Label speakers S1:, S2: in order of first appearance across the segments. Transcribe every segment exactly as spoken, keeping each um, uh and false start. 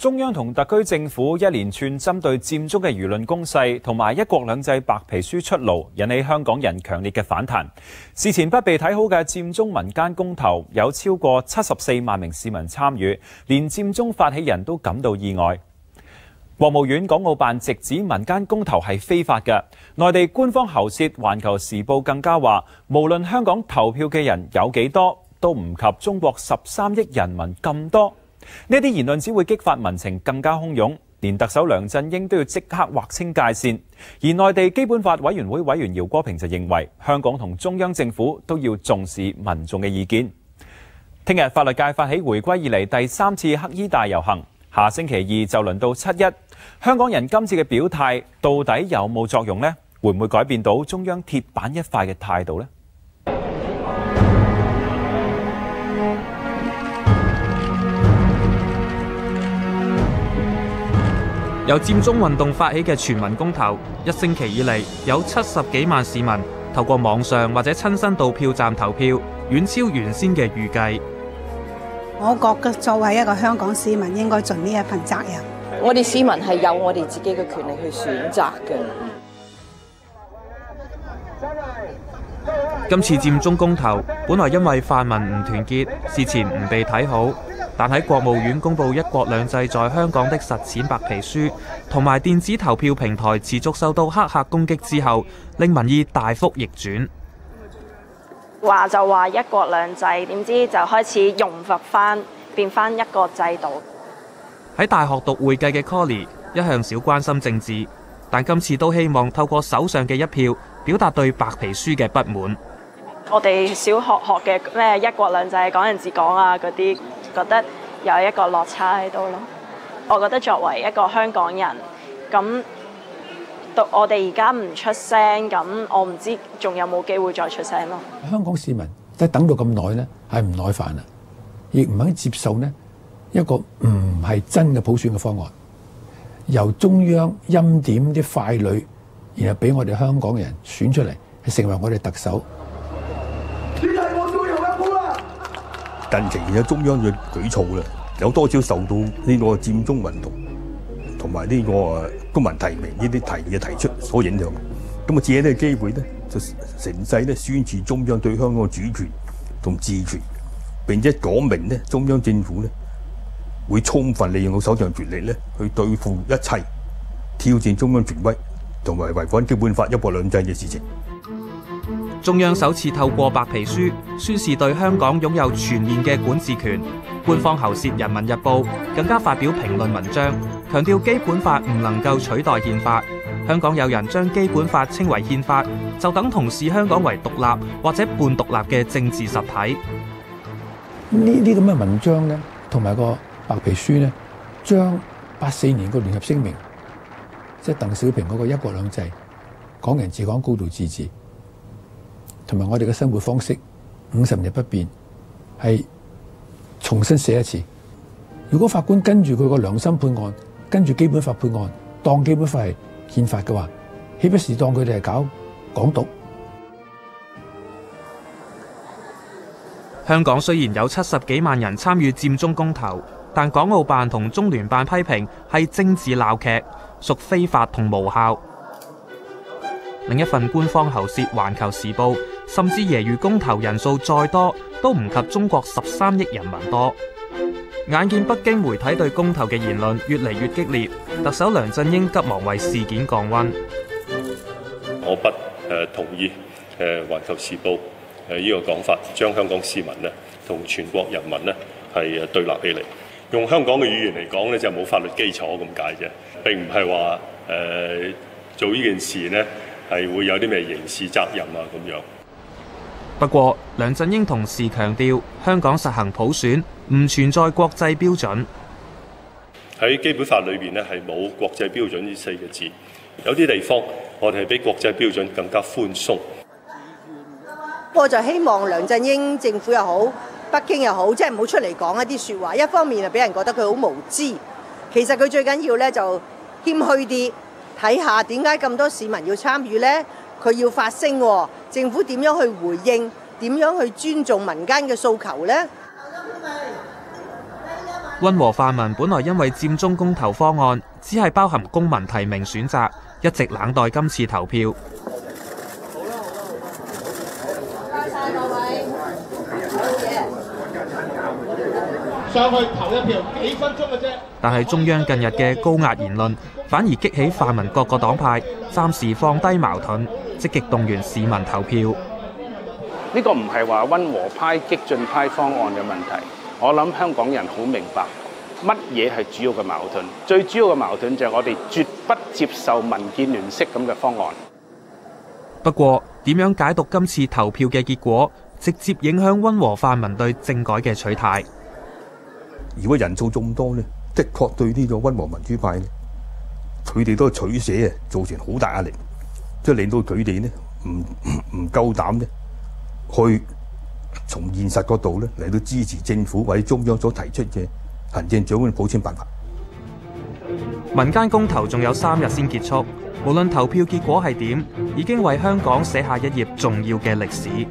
S1: 中央同特區政府一連串針對佔中嘅輿論攻勢同埋一國兩制白皮書出爐，引起香港人強烈嘅反彈。事前不被睇好嘅佔中民間公投，有超過七十四萬名市民參與，連佔中發起人都感到意外。國務院港澳辦直指民間公投係非法嘅，內地官方喉舌《環球時報》更加話，無論香港投票嘅人有幾多，都唔及中國十三億人民咁多。呢啲言論只會激發民情更加洶湧，連特首梁振英都要即刻劃清界線。而內地基本法委員會委員饒戈平就認為，香港同中央政府都要重視民眾嘅意見。聽日法律界發起回歸以嚟第三次黑衣大遊行，下星期二就輪到七一。香港人今次嘅表態到底有冇作用呢？會唔會改變到中央鐵板一塊嘅態度呢？
S2: 由佔中運動發起嘅全民公投，一星期以嚟有七十幾萬市民透過網上或者親身到票站投票，遠超原先嘅預計。
S3: 我覺得作為一個香港市民，應該盡呢一份責任。
S4: 我哋市民係有我哋自己嘅權利去選擇嘅。
S2: 今次佔中公投本來因為泛民唔團結，事前唔被睇好。但喺國務院公布一國兩制在香港的實踐白皮書同埋電子投票平台持續受到黑客攻擊之後，令民意大幅逆轉。
S5: 話就話一國兩制，點知就開始融合翻，變翻一個制度。
S2: 喺大學讀會計嘅 Colly 一向少關心政治，但今次都希望透過手上嘅一票，表達對白皮書嘅不滿。
S5: 我哋小學學嘅咩一國兩制、港人治港啊嗰啲，覺得有一個落差喺度咯。我覺得作為一個香港人，咁到我哋而家唔出聲，咁我唔知仲有冇機會再出聲咯。
S6: 香港市民即係等到咁耐呢，係唔耐煩啦，亦唔肯接受呢一個唔係真嘅普選嘅方案，由中央欽點啲傀儡，然後俾我哋香港人選出嚟，係成為我哋特首。
S7: 近期有中央嘅舉措啦，有多少受到呢個佔中運動同埋呢個公民提名呢啲提議嘅提出所影響？咁啊，借呢個機會咧，就乘勢咧宣示中央對香港嘅主權同治權，並且講明咧中央政府咧會充分利用到手上權力咧去對付一切挑戰中央權威同埋違反基本法一國兩制嘅事情。
S2: 中央首次透過白皮書宣示對香港擁有全面嘅管治權，官方喉舌《人民日報》更加發表評論文章，強調基本法唔能夠取代憲法。香港有人將基本法稱為憲法，就等同視香港為獨立或者半獨立嘅政治實體。
S6: 呢啲咁嘅文章呢，同埋個白皮書呢，將八四年個聯合聲明，即係鄧小平嗰個一國兩制、港人治港、高度自治，同埋我哋嘅生活方式五十年不變，係重新寫一次。如果法官跟住佢個良心判案，跟住基本法判案，當基本法係憲法嘅話，豈不是當佢哋係搞港獨？
S2: 香港雖然有七十幾萬人參與佔中公投，但港澳辦同中聯辦批評係政治鬧劇，屬非法同無效。另一份官方喉舌《環球時報》甚至揶揄公投人數再多都唔及中國十三億人民多。眼見北京媒體對公投嘅言論越嚟越激烈，特首梁振英急忙為事件降溫。
S8: 我不誒同意誒《環球時報》誒呢個講法，將香港市民咧同全國人民咧係誒對立起嚟。用香港嘅語言嚟講咧，就冇法律基礎咁解啫，並唔係話誒做呢件事呢係會有啲咩刑事責任啊咁樣。
S2: 不過，梁振英同時強調，香港實行普選唔存在國際標準。
S8: 喺基本法裏邊呢係冇國際標準呢四個字，有啲地方我哋係比國際標準更加寬鬆。
S9: 我就希望梁振英政府又好，北京又好，即係唔好出嚟講一啲説話。一方面就俾人覺得佢好無知，其實佢最緊要咧就謙虛啲。睇下點解咁多市民要參與呢？佢要發聲喎，政府點樣去回應？點樣去尊重民間嘅訴求呢？
S2: 溫和泛民本來因為佔中公投方案只係包含公民提名選擇，一直冷待今次投票。
S10: 上去投一票，幾分鐘嘅啫。
S2: 但係中央近日嘅高壓言論，反而激起泛民各個黨派暫時放低矛盾，積極動員市民投票。
S11: 呢個唔係話溫和派、激進派方案嘅問題，我諗香港人好明白乜嘢係主要嘅矛盾。最主要嘅矛盾就係我哋絕不接受民建聯式咁嘅方案。
S2: 不過，點樣解讀今次投票嘅結果，直接影響溫和泛民對政改嘅取態。
S7: 如果人數眾多呢，的確對呢個溫和民主派呢，佢哋都取捨啊，造成好大壓力，即係令到佢哋呢唔唔唔夠膽呢去從現實角度呢嚟到支持政府或者中央所提出嘅行政長官普選辦法。
S2: 民間公投仲有三日先結束，無論投票結果係點，已經為香港寫下一頁重要嘅歷史。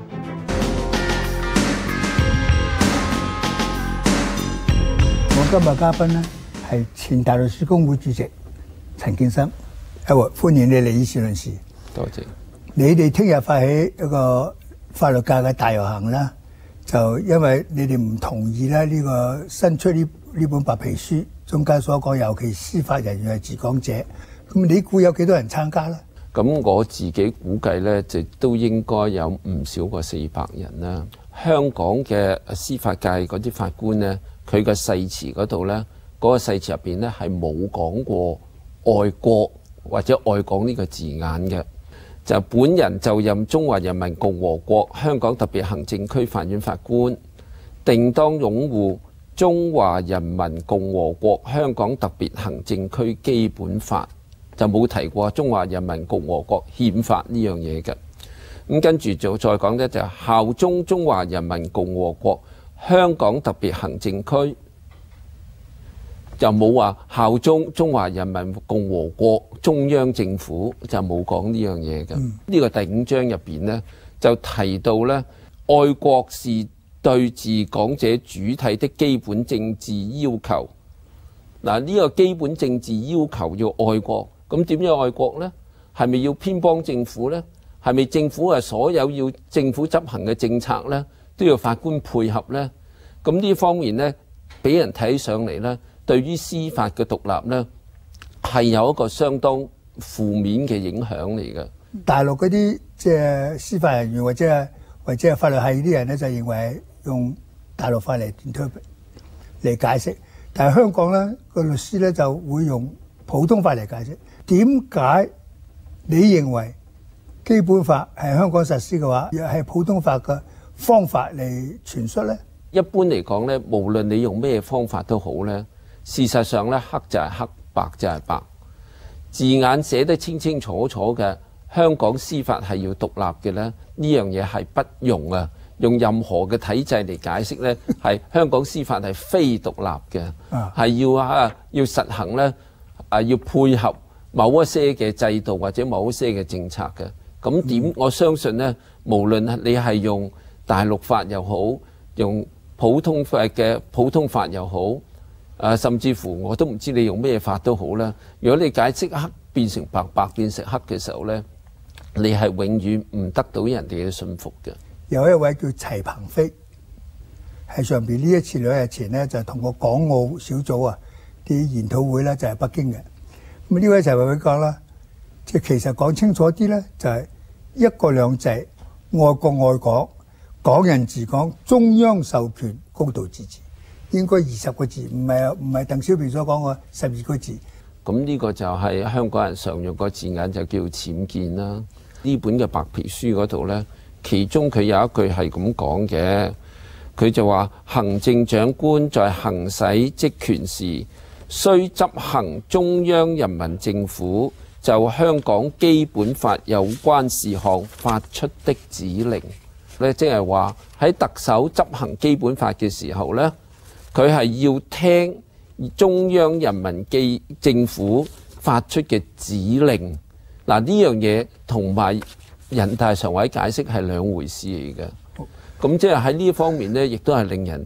S12: 今日嘉賓呢係前大律師公會主席陳健生，一位歡迎你嚟議事論事。
S13: 多謝。
S12: 你哋聽日發起一個法律界嘅大遊行啦，就因為你哋唔同意咧呢個新出呢呢本白皮書中間所講，尤其司法人員係治港者，咁你估有幾多人參加咧？
S13: 咁我自己估計咧，就都應該有唔少過四百人啦。香港嘅司法界嗰啲法官咧，佢個誓詞嗰度呢，嗰、嗰個誓詞入邊呢，係冇講過愛國或者愛港呢個字眼嘅。就本人就任中華人民共和國香港特別行政區法院法官，定當擁護中華人民共和國香港特別行政區基本法，就冇提過中華人民共和國憲法呢樣嘢嘅。咁跟住就再講呢，就效忠中華人民共和國香港特別行政區，就冇話效忠中華人民共和國中央政府，就冇講呢樣嘢嘅。呢、嗯、個第五章入邊呢，就提到呢，愛國是對治港者主體的基本政治要求。嗱，呢個基本政治要求要愛國，咁點樣愛國呢？係咪要偏幫政府呢？係咪政府係所有要政府執行嘅政策呢，都要法官配合呢？咁呢方面呢，俾人睇上嚟呢，對於司法嘅獨立呢，係有一個相當負面嘅影響嚟嘅。
S12: 大陸嗰啲即係司法人員或者係或者係法律系啲人呢，就認為用大陸法嚟嚟解釋，但係香港呢個律師呢，就會用普通法嚟解釋。點解你認為基本法係香港實施嘅話，又係普通法嘅方法嚟傳述呢？
S13: 一般嚟講呢，無論你用咩方法都好呢，事實上呢，黑就係黑，白就係白，字眼寫得清清楚楚嘅，香港司法係要獨立嘅呢，呢樣嘢係不容啊！用任何嘅體制嚟解釋呢，係香港司法係非獨立嘅，係要啊要實行呢，啊要配合某一些嘅制度或者某一些嘅政策嘅。咁點、嗯？我相信呢，無論你係用大陸法又好，用普通法嘅普通法又好，啊，甚至乎我都唔知你用咩法都好啦。如果你解釋黑變成白，白變成黑嘅時候呢，你係永遠唔得到人哋嘅信服嘅。
S12: 有一位叫齊鵬飛喺上邊，呢一次兩日前呢，就同個港澳小組啊啲研討會呢，就係北京嘅。咁呢位齊鵬飛講啦，即係其實講清楚啲呢，就係一國兩制、愛國愛港、港人治港、中央授權、高度自治，應該二十個字，唔係唔係鄧小平所講嘅十二個字。
S13: 咁呢個就係香港人常用個字眼，就叫僭建啦。呢本嘅白皮書嗰度呢，其中佢有一句係咁講嘅，佢就話行政長官在行使職權時，須執行中央人民政府就香港基本法有關事項發出的指令。咧，即係話喺特首執行基本法嘅時候呢，佢係要聽中央人民基政府發出嘅指令。嗱，呢樣嘢同埋人大常委解釋係兩回事嚟嘅。咁即係喺呢方面呢，亦都係令人哋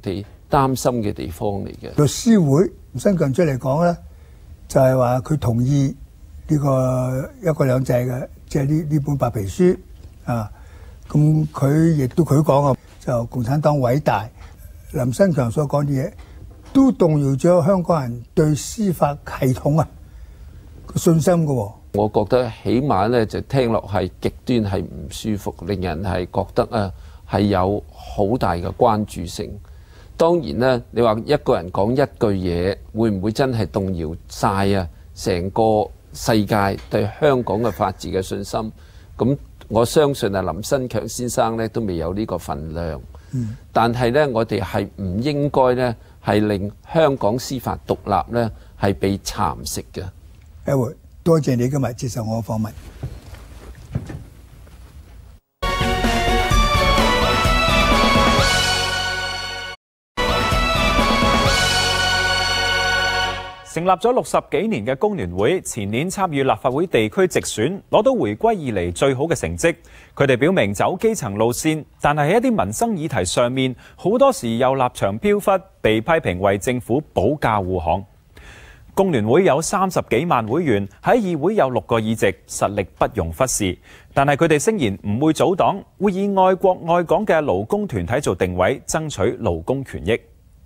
S13: 擔心嘅地方嚟嘅。
S12: 律師會林新強出嚟講咧，就係話佢同意呢個一國兩制嘅，即係呢呢本白皮書啊。咁佢亦都佢講啊，就共產黨偉大。林新強所講啲嘢，都動搖咗香港人對司法系統啊個信心㗎喎。
S13: 我覺得起碼咧就聽落係極端係唔舒服，令人係覺得啊係有好大嘅關注性。當然咧，你話一個人講一句嘢，會唔會真係動搖晒啊成個世界對香港嘅法治嘅信心？咁我相信啊林新強先生咧都未有呢個份量。嗯、但係咧，我哋係唔應該咧係令香港司法獨立咧係被蠶食嘅。
S12: 誒，多謝你今日接受我嘅訪問。
S1: 成立咗六十幾年嘅工聯會，前年參與立法會地區直選，攞到回歸以嚟最好嘅成績。佢哋表明走基層路線，但係喺一啲民生議題上面，好多時又立場飄忽，被批評為政府保駕護航。工聯會有三十幾萬會員，喺議會有六個議席，實力不容忽視。但係佢哋聲言唔會組黨，會以愛國愛港嘅勞工團體做定位，爭取勞工權益。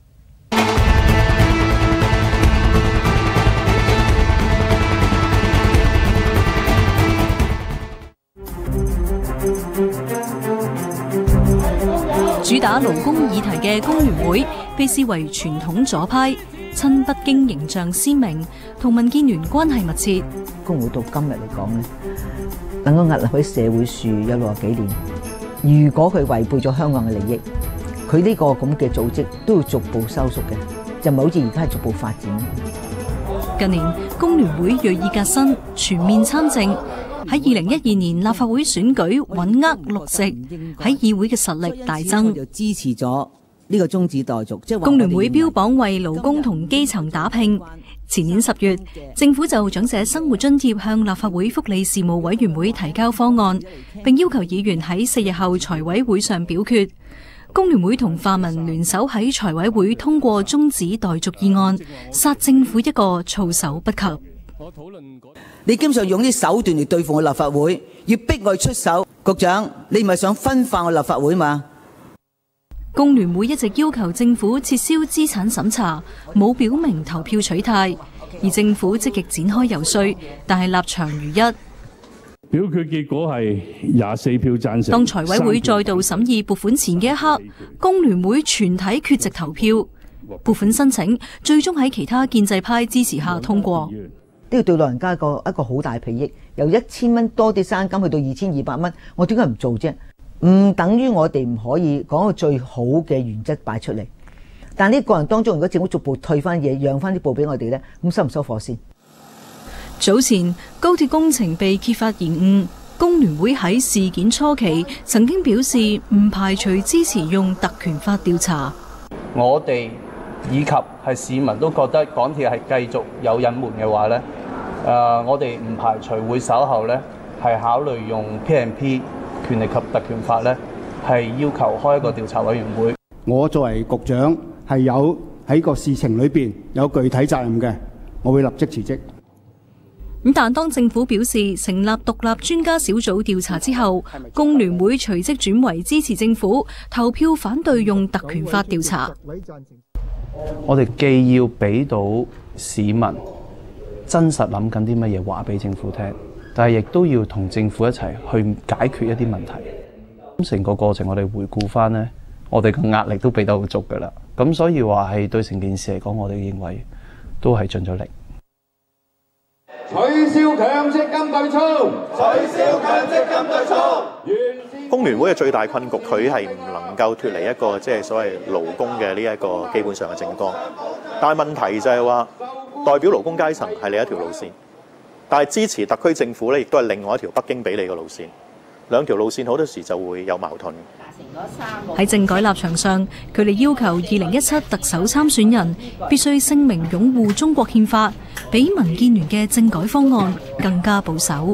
S14: 主打勞工議題嘅工聯會被視為傳統左派，親北京形象鮮明，同民建聯關係密切。
S15: 工會到今日嚟講呢，能夠屹立喺社會樹有六十幾年，如果佢違背咗香港嘅利益，佢呢個咁嘅組織都要逐步收縮嘅，就唔係好似而家係逐步發展。
S14: 近年工聯會銳意革新，全面參政。喺二零一二年立法會選舉穩握六席，喺議會嘅實力大增。
S15: 就支持咗呢個終止待續，即係
S14: 工聯會標榜為勞工同基層打拼。前年十月，政府就長者生活津貼向立法會福利事務委員會提交方案，並要求議員喺四日後財委會上表決。工聯會同泛民聯手喺財委會通過終止待續議案，殺政府一個措手不及。
S15: 你基本上用啲手段嚟對付我立法會，要逼我出手。局長，你唔係想分化我立法會嘛？
S14: 工聯會一直要求政府撤銷資產審查，冇表明投票取態，而政府積極展開游說，但係立場如一。
S16: 表決結果係廿四票贊成。
S14: 當財委會再度審議撥款前嘅一刻，工聯會全體缺席投票，撥款申請最終喺其他建制派支持下通過。
S15: 呢個對老人家一個一個好大裨益，由一千蚊多啲生金去到二千二百蚊，我點解唔做啫？唔等於我哋唔可以講個最好嘅原則擺出嚟。但係呢個過程當中，如果政府逐步退翻嘢，讓翻啲步俾我哋咧，咁收唔收貨先？
S14: 早前高鐵工程被揭發延誤，工聯會喺事件初期曾經表示唔排除支持用特權法調查。
S17: 我哋以及係市民都覺得港鐵係繼續有隱瞞嘅話咧。誒、呃，我哋唔排除會稍後咧係考慮用 P and P 權力及特權法咧，係要求開一個調查委員會。
S18: 我作為局長係有喺個事情裏邊有具體責任嘅，我會立即辭職。
S14: 咁但當政府表示成立獨立專家小組調查之後，工聯會隨即轉為支持政府，投票反對用特權法調查。
S17: 我哋既要俾到市民真實諗緊啲乜嘢話俾政府聽，但係亦都要同政府一齊去解決一啲問題。咁成個過程我哋回顧翻呢，我哋嘅壓力都俾得好足噶啦。咁所以話係對成件事嚟講，我哋認為都係盡咗力。
S10: 取消強積金對沖，取消強積金對沖。
S19: 工聯會嘅最大困局，佢係唔能夠脫離一個即係所謂勞工嘅呢一個基本上嘅政綱。但係問題就係話，代表勞工階層係另一條路線，但係支持特區政府咧，亦都係另外一條北京俾你嘅路線。兩條路線好多時就會有矛盾。
S14: 喺政改立場上，佢哋要求二零一七特首參選人必須聲明擁護中國憲法，比民建聯嘅政改方案更加保守。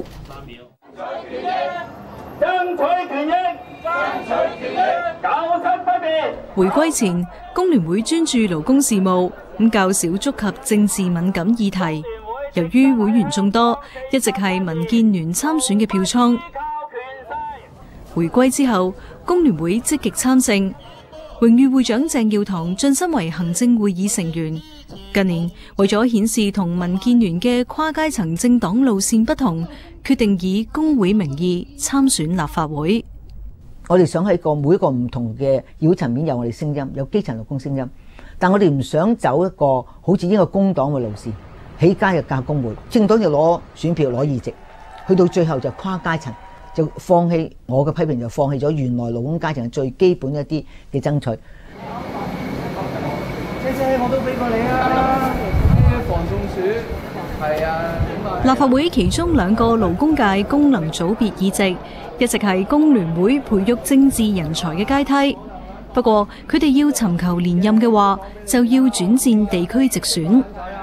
S10: 爭取權益，爭取權益，九七不變。
S14: 回歸前，工聯會專注勞工事務，咁較少觸及政治敏感議題。由於會員眾多，一直係民建聯參選嘅票倉。回歸之後，工聯會積極參政，榮譽會長鄭耀棠晉身為行政會議成員。近年為咗顯示同民建聯嘅跨階層政黨路線不同，決定以工會名義參選立法會。
S15: 我哋想喺個每一個唔同嘅議會層面有我哋聲音，有基層勞工聲音，但我哋唔想走一個好似呢個工黨嘅路線，起家就架工會，政黨就攞選票攞議席，去到最後就跨階層，就放棄我嘅批評，就放棄咗原來勞工階層最基本一啲嘅爭取。
S17: 姐姐，我都俾過你啊！呢防中暑，係啊。
S14: 立法會其中兩個勞工界功能組別議席，一直係工聯會培育政治人才嘅階梯。不過，佢哋要尋求連任嘅話，就要轉戰地區直選。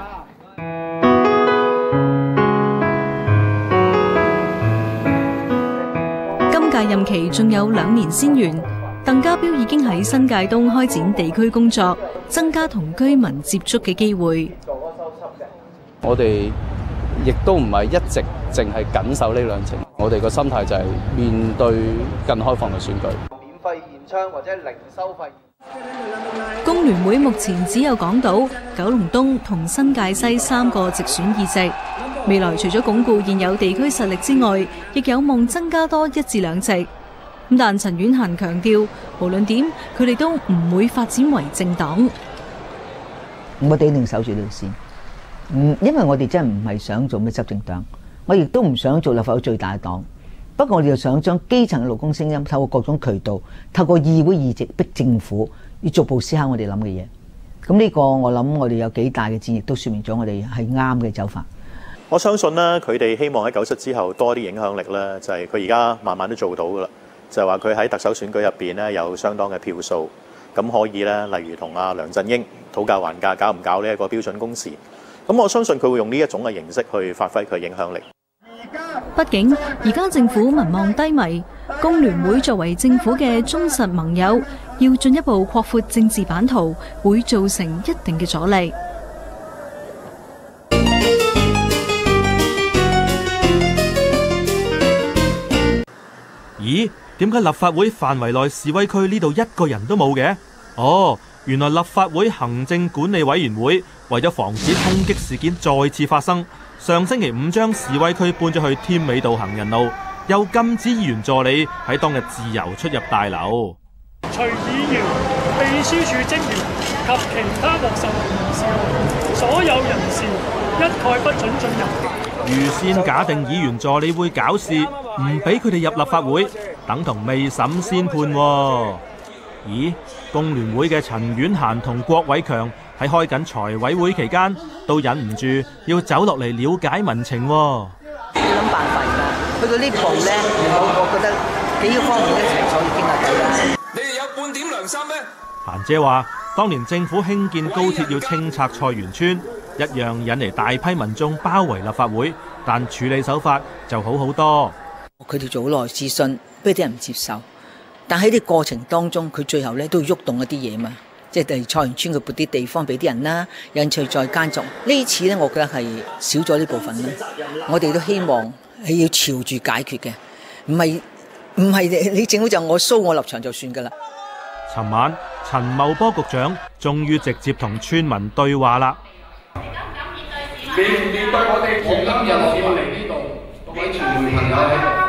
S14: 今屆任期仲有兩年先完。鄧家彪已經喺新界東開展地區工作，增加同居民接觸嘅機會。
S17: 我哋亦都唔係一直淨係緊守呢兩程，我哋個心態就係面對更開放嘅選舉。免費驗槍或者零收費。
S14: 工聯會目前只有港島、九龍東同新界西三個直選議席，未來除咗鞏固現有地區實力之外，亦有望增加多一至兩席。但陳婉嫻強調，無論點，佢哋都唔會發展為政黨。
S15: 我哋一定守住呢條線，嗯，因為我哋真係唔係想做咩執政黨，我亦都唔想做立法會最大嘅黨。不過我哋就想將基層嘅勞工聲音透過各種渠道，透過議會議席逼政府要逐步思考我哋諗嘅嘢。咁呢個我諗我哋有幾大嘅戰役都說明咗我哋係啱嘅走法。
S19: 我相信呢，佢哋希望喺九七之後多啲影響力咧，就係佢而家慢慢都做到噶啦。就係話佢喺特首選舉入邊咧有相當嘅票數，咁可以咧，例如同阿梁振英討價還價，搞唔搞呢一個標準工時？咁我相信佢會用呢一種嘅形式去發揮佢影響力。
S14: 畢竟而家政府民望低迷，工聯會作為政府嘅忠實盟友，要進一步擴闊政治版圖，會造成一定嘅阻力。
S2: 咦？點解立法會範圍內示威區呢度一個人都冇嘅？哦，原來立法會行政管理委員會為咗防止衝擊事件再次發生，上星期五將示威區搬咗去添美道行人路，又禁止議員助理喺當日自由出入大樓。
S20: 除議員、秘書處職員及其他獲授權人士，所有人士一概不准進入。
S2: 預先假定議員助理會搞事，唔俾佢哋入立法會，等同未審先判喎。咦？工聯會嘅陳婉嫻同郭偉強喺開緊財委會期間，都忍唔住要走落嚟了解民情喎。
S15: 要諗辦法㗎，去到呢步咧，我我覺得幾個方面一齊坐住傾下偈啦。你哋有半點良心咩？
S2: 嫻姐話：當年政府興建高鐵要清拆菜園村，一樣引嚟大批民眾包圍立法會，但處理手法就好好多。
S15: 佢哋做好耐諮詢，俾啲人唔接受，但喺啲過程當中，佢最後咧都要喐動一啲嘢嘛，即係例如菜園村佢撥啲地方俾啲人啦，引趣再耕種。呢次咧，我覺得係少咗呢部分啦。我哋都希望係要朝住解決嘅，唔係唔係你政府就我蘇我立場就算噶啦。
S2: 尋晚陳茂波局長終於直接同村民對話啦。
S10: 面唔面對我哋今日要嚟呢度，各位傳媒朋友喺度。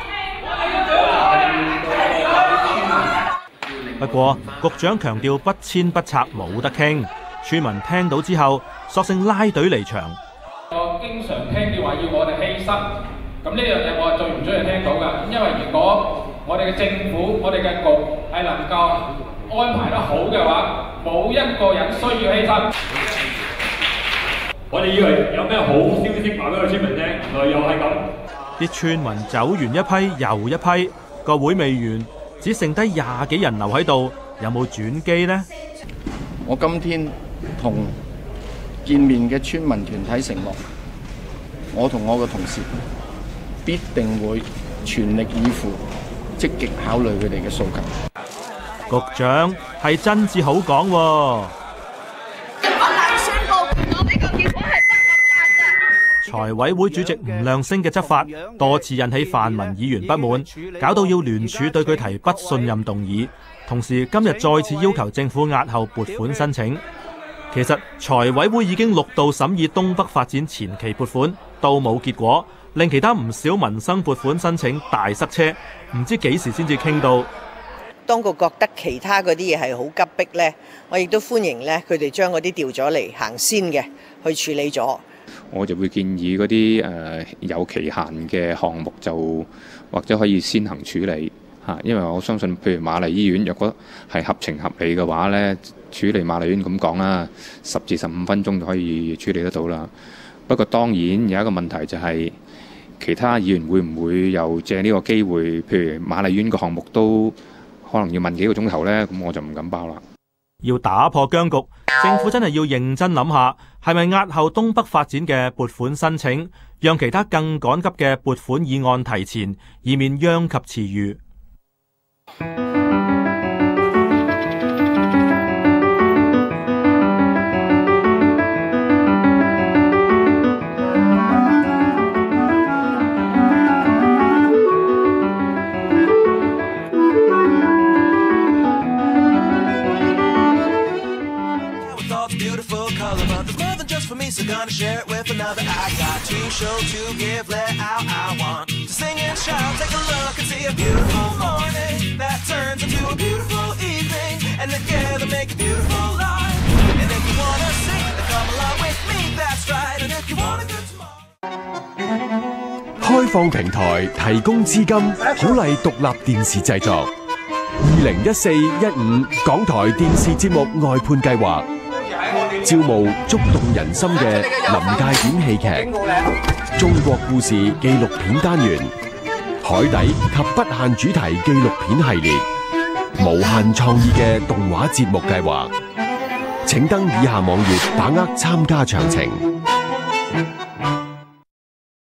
S2: 不過局長強調不遷不拆冇得傾，村民聽到之後索性拉隊離場。
S21: 我經常聽你話要我哋犧牲，咁呢樣嘢我係最唔中意聽到㗎。因為如果我哋嘅政府、我哋嘅局係能夠安排得好嘅話，冇一個人需要犧牲。我哋以為有咩好消息話俾個村民聽，原來又係咁。
S2: 啲村民走完一批又一批，個會未完，只剩低廿幾人留喺度，有冇轉機呢？
S22: 我今天同見面嘅村民團體承諾，我同我嘅同事必定會全力以赴，積極考慮佢哋嘅訴求。
S2: 局長係真至好講喎。財委會主席吳亮星嘅執法多次引起泛民議員不滿，搞到要聯署對佢提不信任動議，同時今日再次要求政府押後撥款申請。其實財委會已經六度審議東北發展前期撥款，都冇結果，令其他唔少民生撥款申請大塞車，唔知幾時先至傾到。
S9: 當局覺得其他嗰啲嘢係好急迫呢，我亦都歡迎呢，佢哋將嗰啲調咗嚟行先嘅去處理咗。
S3: 我就會建議嗰啲誒有期限嘅項目就或者可以先行處理嚇，因為我相信譬如瑪麗醫院，若果係合情合理嘅話咧，處理瑪麗醫院咁講啦，十至十五分鐘就可以處理得到啦。不過當然有一個問題就係、是、其他議員會唔會又借呢個機會，譬如瑪麗醫院個項目都可能要問幾個鐘頭呢？咁我就唔敢包啦。
S2: 要打破僵局，政府真係要認真諗下，係咪押後東北發展嘅撥款申請，讓其他更趕急嘅撥款議案提前，以免殃及池魚。
S4: So gonna share it with another. I got two shows to give, let out. I want to sing and shout. Take a look and see a beautiful morning that turns into a beautiful evening, and together make a beautiful life. And if you wanna sing, then come along with me. That's right. And if you want a good tomorrow.
S23: 開放平台提供資金，鼓勵獨立電視製作。二零一四一五港台電視節目外判計劃。招募觸動人心嘅臨界點戲劇、中國故事紀錄片單元、海底及不限主題紀錄片系列、無限創意嘅動畫節目計劃。請登以下網頁把握參加詳情。